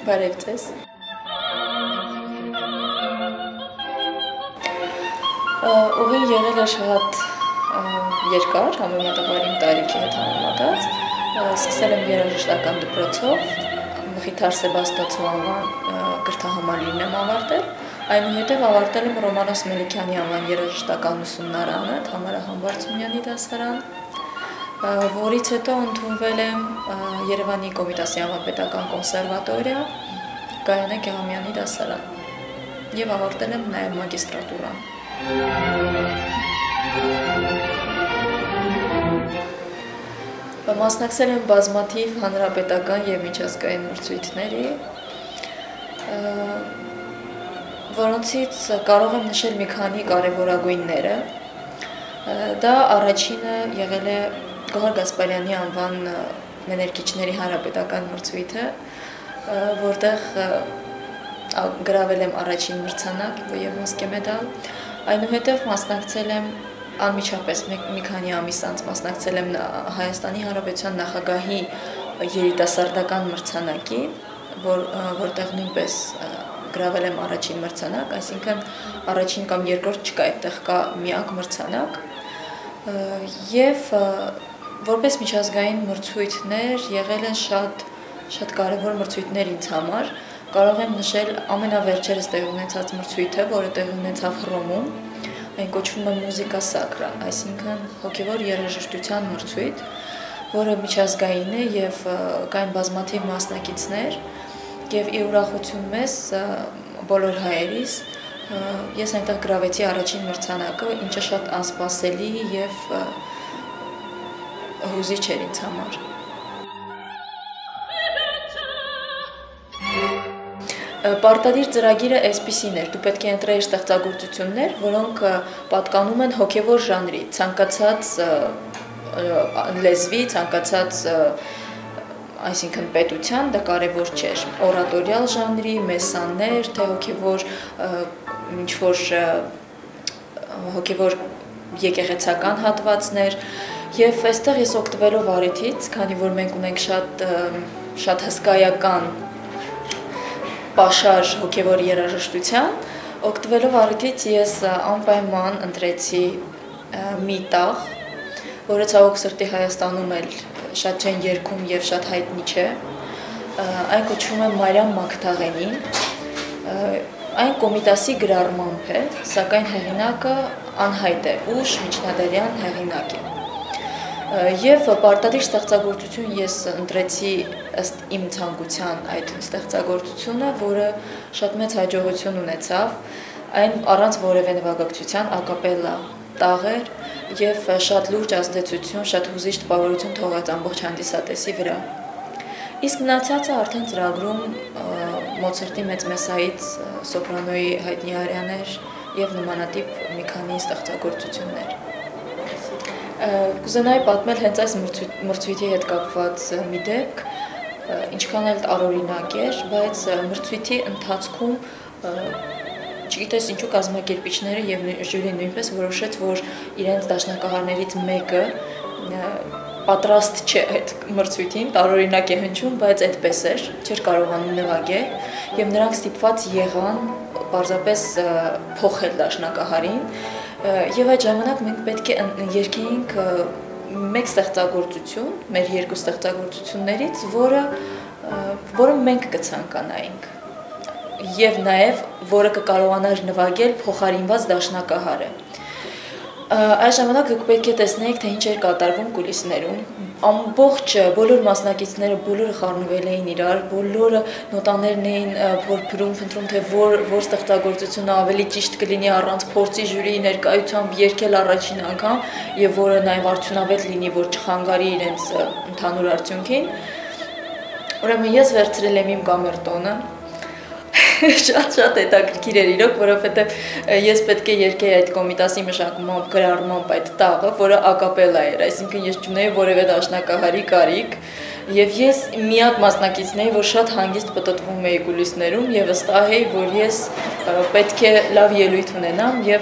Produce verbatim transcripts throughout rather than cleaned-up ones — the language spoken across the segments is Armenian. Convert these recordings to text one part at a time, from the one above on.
Բարև ձեզ։ Ուղին եղել է շատ երկար, համեմատաբար իմ տարիքի հետ համեմատած։ Սկսել եմ երաժշտական դպրոցով, Մխիթար Սեբաստիացու անվան կրթահամալիրն եմ ավարտել, այնուհետև ավարտել եմ Ռոմանոս Մելիքյանի անվան երաժշտական ուսումնարանը, Թամարա Համբարձումյանի դասարան, որից հետո ընդունվել եմ Երևանի Կոմիտասի անվան պետական կոնսերվատորիա, Գայանե Գեղամյանի դասարան և ավարտել եմ նաև մագիստրատուրան։ Մասնակցել եմ բազմաթիվ հանրապետական և միջազգային մրցույթների, որոնցից կարող եմ նշել մի քանի կարևորագույնները։ Դա առաջինը եղել է Գոհար Գասպարյանի անվան մեներգիչների հանրապետական մրցույթը, որտեղ գրավել եմ առաջին մրցանակ և ոսկե մեդալ, այնուհետև մասնակցել եմ անմիջապես մի քանի ամիս անց մասնակցել եմ Հայաստանի Հանրապետության նախագահի երիտասարդական մրցանակի, որտեղ նույնպես գրավել եմ առաջին մրցանակ, այսինքն առաջին կամ երկրորդ չկա, այդտեղ կա միակ մրցանակ, և որպես միջազգային մրցույթներ եղել են շատ շատ կարևոր մրցույթներ ինձ համար, կարող եմ նշել ամենավերջերս տեղի ունեցած մրցույթը, որը տեղի ունեցավ Հռոմում, այն կոչվում է Մուզիկա Սակրա, այսինքն հոգևոր երաժշտության մրցույթ, որը միջազգային է և կային բազմաթիվ մասնակիցներ, և ի ուրախություն մեզ բոլոր հայերիս, ես այնտեղ գրավեցի առաջին մրցանակը, ինչը շատ անսպասելի և հուզիչ էր ինձ համար։ Պարտադիր ծրագիրը այսպիսին էր, դու պետք է ընտրեիր ստեղծագործություններ, որոնք պատկանում են հոգևոր ժանրի, ցանկացած լեզվի, ցանկացած այսինքն պետության, դա կարևոր չէր, օրատորիալ ժանրի, մեսաներ, թե հոգևոր ինչ-որ հոգևոր եկեղեցական հատվածներ, և այստեղ ես օգտվելով առիթից, քանի որ մենք ունենք շատ շատ հսկայական պաշար հոգևոր երաժշտության, օգտվելով առիթից ես անպայման ընտրեցի մի տաղ, որը ցավոք սրտի Հայաստանում էլ շատ չեն երգում և շատ հայտնի չէ, այն կոչվում է Մարիամ Մագդաղենին, այն Կոմիտասի գրառմամբ է, սակայն հեղինակը անհայտ է, ուշ միջնադարյան հեղինակ է։ Եվ պարտադիր ստեղծագործություն ես ընտրեցի ըստ իմ ցանկության այդ ստեղծագործությունը, որը շատ մեծ հաջողություն ունեցավ, այն առանց որևէ նվագակցության ակապելլա տաղ էր և շատ լուրջ ազդեցություն, շատ հուզիչ տպավորություն թողեց ամբողջ հանդիսատեսի վրա։ Իսկ մնացածը արդեն ծրագրում Մոցարտի Մեծ Մեսսայից սոպրանոյի հայտնի արիաներ և նմանատիպ մի քանի ստեղծագործություններ։ Կուզենայի պատմել հենց այս մրցույթի հետ կապված մի դեպք, ինչքան էլ տարօրինակ էր, բայց մրցույթի ընթացքում չգիտես ինչու կազմակերպիչները և ժյուրին նույնպես որոշեց, որ իրենց դաշնակահարներից մեկը պատրաստ չէ այդ մրցույթին, տարօրինակ է հնչում, բայց այդպես էր, չէր կարողանում նվագել, և նրանք ստիպված եղան պարզապես փոխել դաշնակահարին, և այդ ժամանակ մենք պետք է երգեինք մեկ ստեղծագործություն, մեր երկու ստեղծագործություններից, որը մենք կցանկանայինք, և նաև որը կկարողանար նվագել փոխարինված դաշնակահարը։ Այս ժամանակ դուք պետք է տեսնեիք, թե ինչ էր կատարվում կուլիսներում, ամբողջ բոլոր մասնակիցները բոլորը խառնվել էին իրար, բոլորը նոտաներն էին փորփրում, փնտրում, թե որ ստեղծագործությունը ավելի ճիշտ կլինի առանց փորձի ժյուրիի ներկայությամբ երգել առաջին անգամ և որը նաև արդյունավետ լինի, որ չխանգարի իրենց ընդհանուր արդյունքին։ Ուրեմն ես վերցրել եմ իմ կամերտոնը, շատ-շատ հետաքրքիր էր իրոք, որովհետև ես պետք է երգեի այդ Կոմիտասի մշակումով գրառմամբ այդ տաղը, որը ակապելլա էր, այսինքն ես չունեի որևէ դաշնակահարի կարիք, և ես միակ մասնակիցն էի, որ շատ հանգիստ պտտվում էի կուլիսներում և վստահ էի, որ ես պետք է լավ ելույթ ունենամ և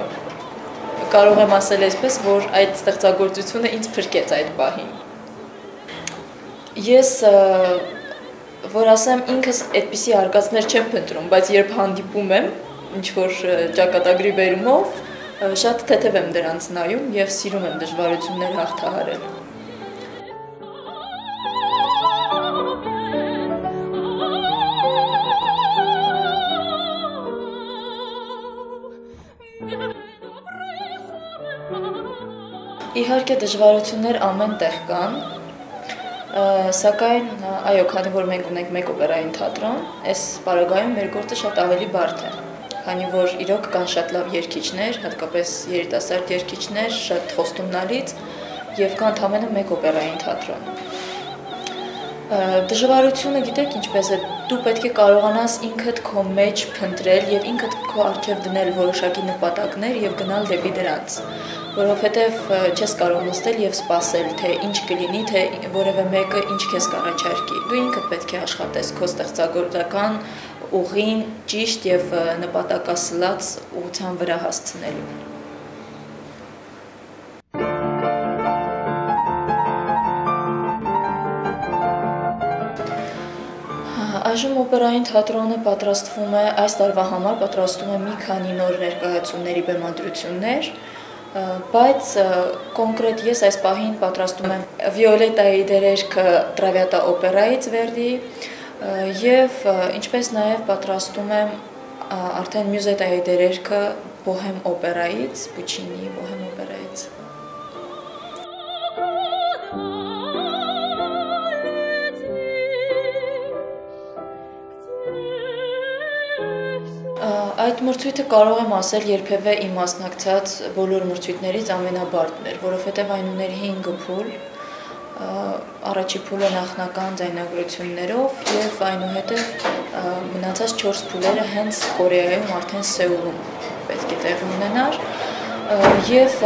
կարող եմ ասել այսպես, որ այդ ստեղծագործությունը ինձ փրկեց այդ պահին։ Ես որ ասեմ ինքս այդպիսի արկածներ չեմ փնտրում, բայց երբ հանդիպում եմ ինչ-որ ճակատագրի բերումով, շատ թեթև եմ դրանց նայում եւ սիրում եմ դժվարություններ հաղթահարել։ Իհարկե դժվարություններ ամեն տեղ կան, սակայն այո, քանի որ մենք ունենք մեկ օպերային թատրոն, այս պարագայում մեր գործը շատ ավելի բարդ է, քանի որ իրոք կան շատ լավ երգիչներ, հատկապես երիտասարդ երգիչներ, շատ խոստումնալից եւ կա ընդամենը մեկ օպերային թատրոն։ Դժվարությունը գիտեք ինչպես է, դու պետք է կարողանաս ինքդ քո մեջ փնտրել եւ ինքդ քո առջեւ դնել որոշակի նպատակներ եւ գնալ դեպի դրանց, որովհետեւ չես կարող նստել եւ սպասել, թե ինչ կլինի, թե որևէ մեկը ինչ քեզ կառաջարկի։ Դու ինքդ պետք է աշխատես քո ստեղծագործական ուղին ճիշտ եւ նպատակասլաց ուղղության վրա հասցնելու։ Այժմ օպերային թատրոնը պատրաստվում է, այս տարվա համար պատրաստում է մի քանի նոր ներկայացումների բեմադրություններ, բայց կոնկրետ ես այս պահին պատրաստում եմ Վիոլետայի դերերքը Տրավիատա օպերայից Վերդի եւ ինչպես նաեւ պատրաստում եմ արդեն Մյուզետայի դերերքը Բոհեմ օպերայից, Պուչինիի Բոհեմ օպերայից։ Այդ մրցույթը կարող եմ ասել երբևէ իմ մասնակցած բոլոր մրցույթներից ամենաբարդն էր, որովհետև այն ուներ հինգ փուլ, առաջի փուլը նախնական ձայնագրություններով եւ այնուհետեւ մնացած չորս փուլերը հենց Կորեայում արդեն Սեուլում պետք է տեղի ունենար եւ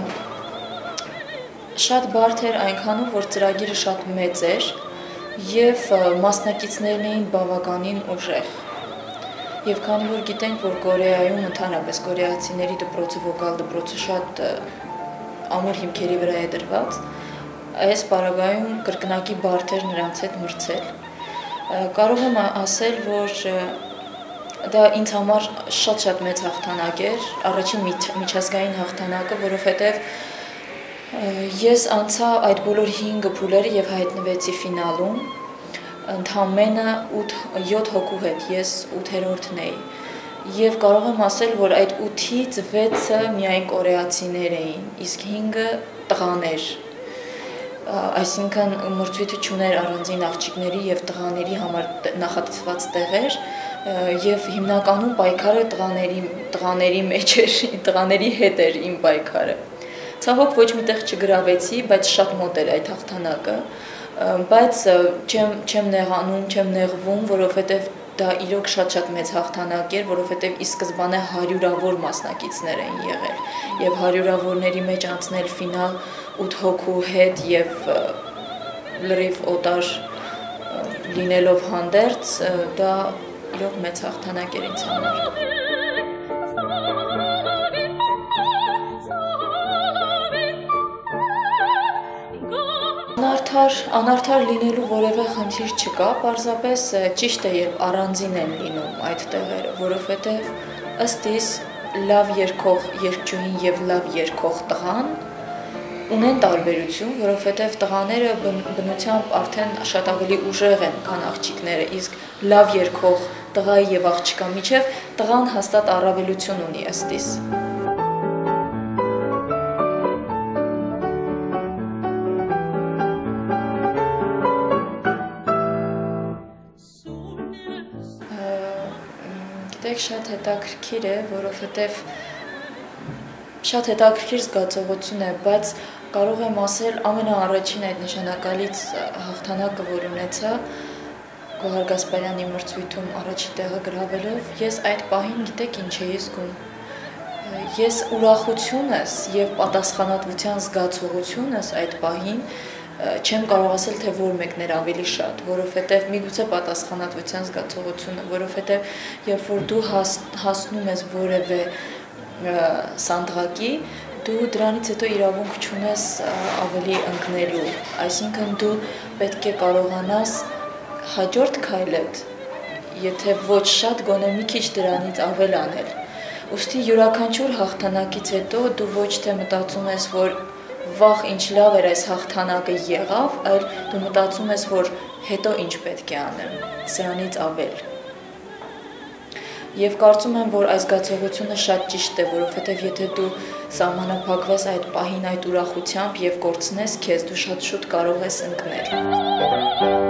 շատ բարդ էր այնքանով, որ ծրագիրը շատ մեծ էր եւ մասնակիցներն էին բավականին ուժեղ։ Եվ քանի որ գիտենք, որ Կորեայում ընդհանրապես կորեացիների դպրոցը, վոկալ դպրոցը շատ ամուր հիմքերի վրա է դրված, այս պարագայում կրկնակի բարդ էր նրանց հետ մրցել։ Կարող եմ ասել, որ դա ինձ համար շատ-շատ մեծ հաղթանակ էր, առաջին միջազգային հաղթանակը, որովհետև ես անցա այդ բոլոր հինգ փուլերը եւ հայտնվեցի ֆինալում, ընդամենը յոթ հոգու հետ, ես ութերորդն էի, եւ կարող եմ ասել, որ այդ ութից վեցը միայն կորեացիներ էին, իսկ հինգը տղաներ, այսինքն մրցույթը չուներ առանձին աղջիկների եւ տղաների համար նախատեսված տեղեր, եւ հիմնականում պայքարը տղաների, տղաների մեջ էր, տղաների հետ էր իմ պայքարը։ Ցավոք ոչ միտեղ չգրավեցի, բայց շատ մոտ էր այդ հաղթանակը, բայց չեմ չեմ նեղանում, չեմ նեղվում, որովհետև դա իրոք շատ-շատ մեծ հաղթանակ էր, որովհետև ի սկզբանե հարյուրավոր մասնակիցներ էին եղել եւ հարյուրավորների մեջ անցնել ֆինալ ութ հոգու հետ եւ լրիվ օտար լինելով հանդերձ, դա իրոք մեծ հաղթանակ էր ինձ համար։ Անարդար, անարդար լինելու որևէ խնդիր չկա, պարզապես ճիշտ է, երբ առանձին են լինում այդ տեղերը, որովհետև ըստ իս լավ երգող երգչուհին եւ լավ երգող տղան ունեն տարբերություն, որովհետև տղաները բնությամբ արդեն շատ ավելի ուժեղ են, քան աղջիկները, իսկ լավ երգող տղայի եւ աղջկա միջև տղան հաստատ առավելություն ունի ըստ իս։ Շատ հետաքրքիր է, որովհետև շատ հետաքրքիր զգացողություն է, բայց կարող եմ ասել ամենաառաջին այդ նշանակալից հաղթանակը, որ ունեցա Գոհար Գասպարյանի մրցույթում առաջի տեղը գրավելով, ես այդ պահին գիտեք ինչ էի զգում։ Ես ուրախությունս եւ պատասխանատվության զգացողությունս այդ պահին չեմ կարող ասել, թե որ մեկն էր ավելի շատ, որովհետև միգուցե պատասխանատվության զգացողությունը, որովհետև երբ որ դու հասնում ես որևէ սանդղակի, դու դրանից հետո իրավունք չունես ավելի ընկնելու, այսինքն դու պետք է կարողանաս հաջորդ քայլդ, եթե ոչ շատ, գոնե մի քիչ դրանից ավել անել։ Ուստի յուրաքանչյուր հաղթանակից հետո դու ոչ թե մտածում ես, որ վաղ ինչ լավ էր այս հաղթանակը եղավ, այլ դու մտածում ես, որ հետո ինչ պետք է անեմ, սրանից ավել։ Եվ կարծում եմ, որ այս զգացողությունը շատ ճիշտ է, որովհետև եթե դու սահմանափակվես այդ պահին այդ ուրախությամբ և կորցնես քեզ, դու շատ շուտ կարող ես ընկնել։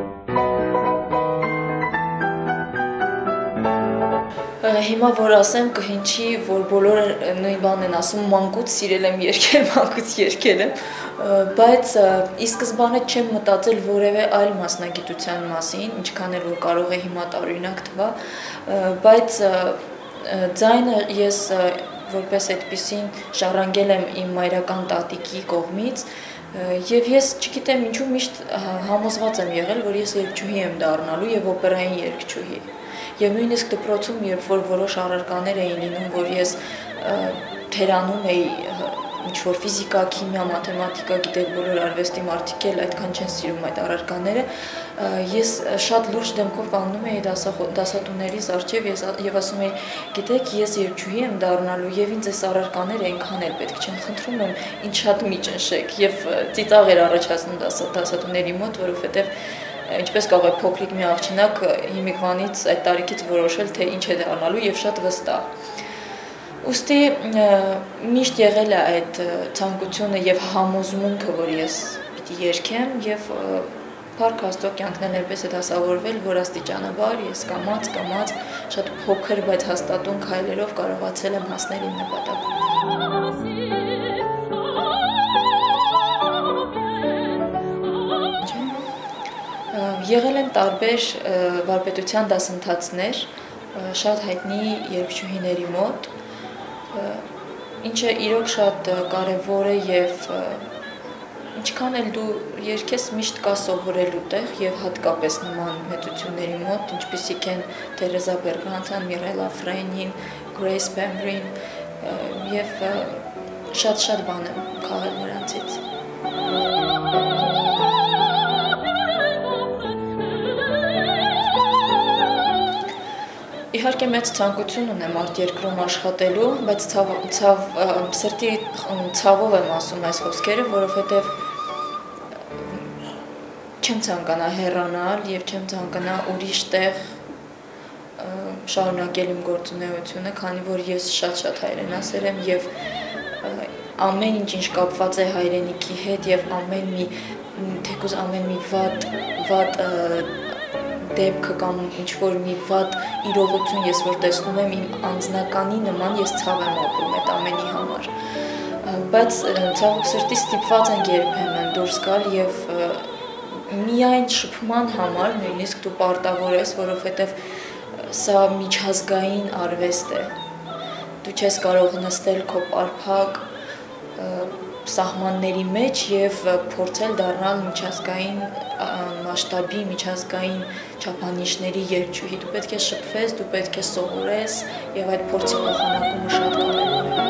Հիմա որ ասեմ կհնչի, որ բոլորը նույն բանն են ասում, մանկուց սիրել եմ երգել, մանկուց երգել եմ, բայց ի սկզբանե չեմ մտածել որևէ այլ մասնագիտության մասին, ինչքան էլ որ կարող է հիմա տարօրինակ թվա, բայց ձայնը ես որպես այդպիսին ժառանգել եմ իմ մայրական տատիկի կողմից, և ես չգիտեմ ինչու միշտ համոզված եմ եղել, որ ես երգչուհի եմ դառնալու և օպերային երգչուհի։ Եվ նույնիսկ դպրոցում, երբ որ որոշ առարկաներ էին լինում, որ ես թերանում էի ինչ-որ ֆիզիկա, քիմիա, մաթեմատիկա, գիտեք, բոլոր արվեստի մարդիկ էլ այդքան չեն սիրում այդ առարկաները, ես շատ լուրջ դեմքով կանգնում էի դասատուներիս առջև և ասում էի, գիտեք, ես երգչուհի եմ դառնալու և ինձ այս առարկաները այնքան էլ պետք չեն, խնդրում եմ, ինձ շատ մի ճնշեք, և ծիծաղ էր առաջացնում դասատուների մոտ, որովհետև ինչպես կարող է փոքրիկ մի աղջնակ հիմիկվանից այդ տարիքից որոշել, թե ինչ է դառնալու և շատ վստահ։ Ուստի միշտ եղել է այդ ցանկությունը և համոզմունքը, որ ես պիտի երգեմ և փառք Աստծո կյանքն էլ այնպես է դասավորվել, որ աստիճանաբար ես կամաց կամաց շատ փոքր, բայց հաստատուն քայլերով կարողացել եմ հասնել իմ նպատակին։ Եղել են տարբեր վարպետության դասընթացներ շատ հայտնի երգչուհիների մոտ, ինչը իրոք շատ կարևոր է և ինչքան էլ դու երգես միշտ կա սովորելու տեղ և հատկապես նման մեծությունների մոտ, ինչպիսիք են Թերեզա Բերգրանցան, Միրելա Ֆրենին, Գրեյս Բեմբրին և շատ-շատ բան եմ քաղել նրանցից։ Իհարկե մեծ ցանկություն ունեմ արտերկրում աշխատելու, բայց սրտի ցավով եմ ասում այս խոսքերը, որովհետև չեմ ցանկանա հեռանալ և չեմ ցանկանա ուրիշ տեղ շարունակել իմ գործունեությունը, քանի որ ես շատ-շատ հայրենասեր եմ և ամեն ինչ ինչ կապված է հայրենիքի հետ և ամեն մի, թեկուզ ամեն մի վատ դեպքը կամ ինչ-որ մի վատ իրողություն ես որ տեսնում եմ իմ անձնականի նման ես ցավ եմ ապրում այդ ամենի համար, բայց ցավոք սրտի ստիպված ենք երբեմն դուրս գալ և միայն շփման համար նույնիսկ դու պարտավոր ես, որովհետև սա միջազգային արվեստ է, դու չես կարող նստել քո պարփակ սահմանների մեջ և փորձել դառնալ միջազգային մասշտաբի, միջազգային չափանիշների երգչուհի, դու պետք է շփվես, դու պետք է սովորես և այդ փորձի փոխանակումը շատ կարևոր է։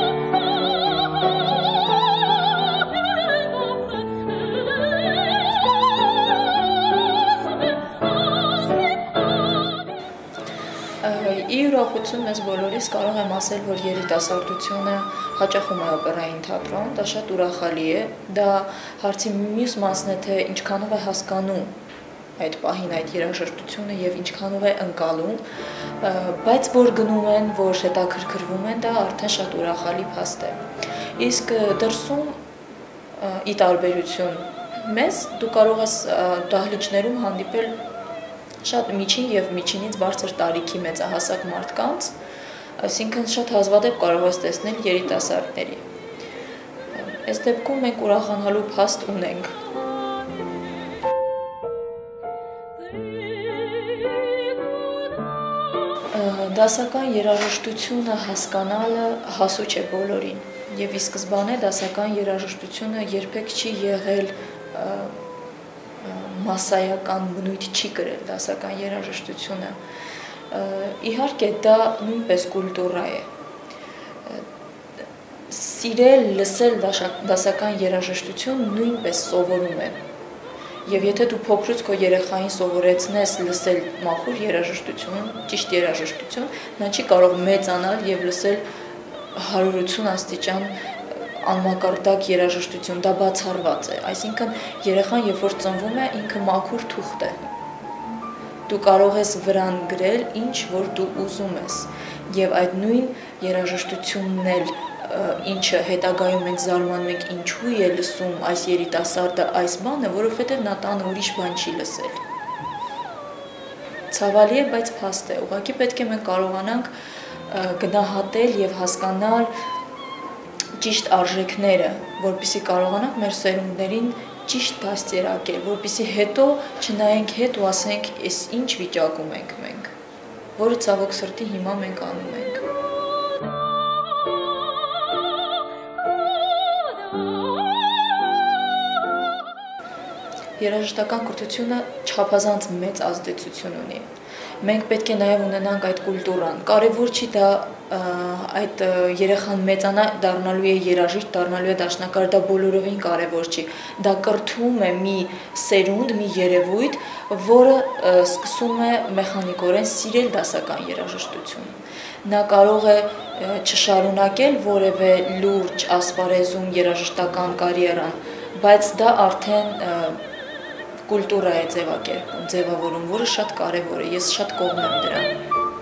Ի ուրախություն մեզ բոլորիս կարող եմ ասել, որ երիտասարդությունը հաճախում է օպերային թատրոն, դա շատ ուրախալի է, դա հարցի մյուս մասն է, թե ինչքանով է հասկանում այդ պահին այդ երաժշտությունը և ինչքանով է ընկալում, բայց որ գնում են, որ հետաքրքրվում են, դա արդեն շատ ուրախալի փաստ է։ Իսկ դրսում ի տարբերություն մեզ, դու կարող ես դահլիճներում հանդիպել շատ միջին և միջինից բարձր տարիքի մեծահասակ մարդկանց, այսինքն շատ հազվադեպ կարող ես տեսնել երիտասարդների։ Այս դեպքում մենք ուրախանալու փաստ ունենք։ Դասական երաժշտությունը հասկանալը հասու չէ բոլորին, և ի սկզբանե դասական երաժշտությունը երբեք չի եղել մասսայական բնույթ չի կրել դասական երաժշտությունը, իհարկե դա նույնպես կուլտուրա է, սիրել, լսել դասական երաժշտություն նույնպես սովորում է, Եվ եթե դու փոքրուց քո երեխային սովորեցնես լսել մաքուր երաժշտություն, ճիշտ երաժշտություն, նա չի կարող մեծանալ եւ լսել հարյուրություն աստիճան անմակարդակ երաժշտություն, դա բացառված է, այսինքն երեխան երբ որ ծնվում է, ինքը մաքուր թուղթ է։ Դու կարող ես վրան գրել ինչ որ դու ուզում ես, եւ այդ նույն երաժշտությունն էլ ինչը հետագայում մենք զարմանում ենք ինչու է լսում այս երիտասարդը այս բանը, որովհետև նա տանը ուրիշ բան չի լսել։ Ցավալի է, բայց փաստ է, ուղղակի պետք է մենք կարողանանք գնահատել եւ հասկանալ ճիշտ արժեքները, որպեսզի կարողանանք մեր սերունդներին ճիշտ դաստիարակել, որպեսզի հետո չնայենք հետ ու ասենք, «Էս ինչ վիճակում ենք մենք», որը ցավոք սրտի հիմա մենք անում ենք։ Երաժշտական կրթությունը չափազանց մեծ ազդեցություն ունի։ Մենք պետք է նաև ունենանք այդ կուլտուրան։ Կարևոր չի դա այդ երեխան մեծանա, դառնալու է երաժիշտ, դառնալու է դաշնակահար, դա բոլորովին կարևոր չի։ Դա կրթում է մի սերունդ, մի երևույթ, որը սկսում է մեխանիկորեն սիրել դասական երաժշտություն։ Նա կարող է չշարունակել որևէ լուրջ ասպարեզում երաժշտական կարիերան, բայց դա արդեն կուլտուրա է ձևակերպում, ձևավորում, որը շատ կարևոր է, ես շատ կողմ եմ դրան։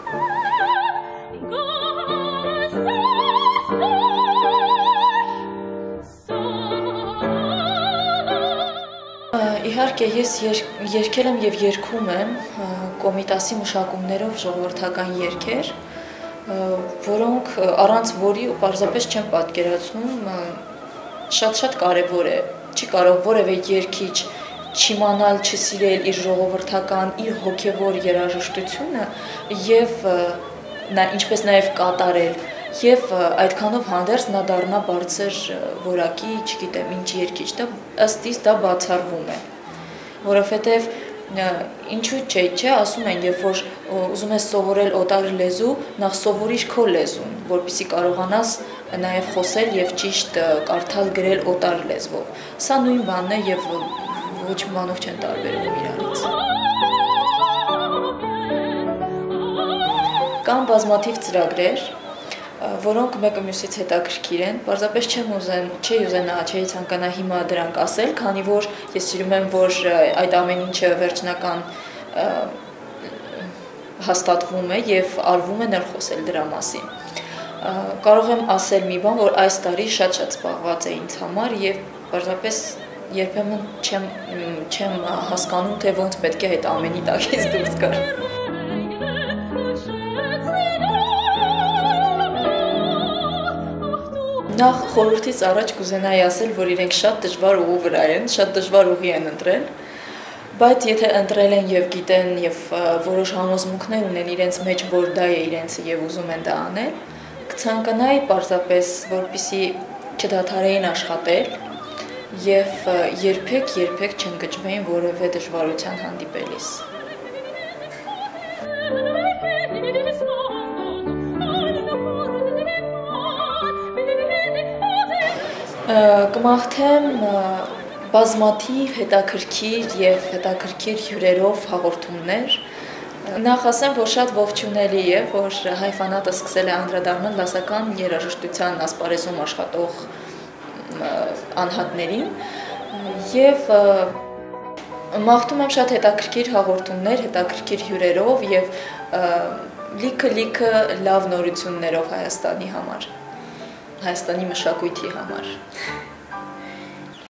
Իհարկե, ես երգել եմ եւ երգում եմ Կոմիտասի մշակումներով ժողովրդական երգեր, որոնք առանց որի ու պարզապես չեմ պատկերացնում, շատ-շատ կարևոր է, չի կարող որևէ երգիչ չիմանալ, չսիրել իր ժողովրդական, իր հոգևոր երաժշտությունը եւ ինչպես նաեւ կատարել, եւ այդքանով հանդերձ նա դառնա բարձր որակի, չգիտեմ, ինչ երգիչ, դա ըստ իս դա բացառվում է, որովհետեւ ինչու՞ չէ, չէ, ասում են, երբ որ ուզում ես սովորել օտար լեզու, նախ սովորիր քո լեզուն, որպեսզի կարողանաս նաեւ խոսել եւ ճիշտ կարդալ գրել օտար լեզվով։ Սա նույն բանն է եւ ոչ բանով չեն տարբերվում իրանից։ Կան բազմաթիվ ծրագրեր, որոնք մեկը մյուսից հետաքրքիր են, պարզապես չեմ ուզեն, չի ուզենա, չի ցանկանա հիմա դրանք ասել, քանի որ ես սիրում եմ, որ այդ ամեն ինչը վերջնական հաստատվում է եւ արվում է ներ խոսել դրա մասին։ Կարող եմ ասել մի բան, որ այս տարի շատ-շատ զբաղված է ինձ համար եւ պարզապես երբեմն չեմ չեմ հասկանում, թե ոնց պետք է այդ ամենի տակից դուրս գար։ Նախ խորհրդից առաջ կուզենայի ասել, որ իրենք շատ դժվար ուղու վրա են, շատ դժվար ուղի են ընտրել, բայց եթե ընտրել են եւ գիտեն եւ որոշ համոզմունքներ ունեն իրենց մեջ, որ դա է իրենցը եւ ուզում են դա անել, կցանկանայի պարզապես, որպեսզի չդադարեին աշխատել եւ երբեք երբեք չընկճվեին որևէ դժվարության հանդիպելիս։ Կմաղթեմ բազմաթիվ հետաքրքիր եւ հետաքրքիր հյուրերով հաղորդումներ։ Նախ ասեմ, որ շատ ողջունելի է, որ հայ ֆանատը սկսել է անդրադառնալ դասական երաժշտության ասպարեզում աշխատող անհատներին եւ մաղթում եմ շատ հետաքրքիր հաղորդումներ, հետաքրքիր հյուրերով եւ լիքը-լիքը լավ նորություններով Հայաստանի համար, Հայաստանի մշակույթի համար։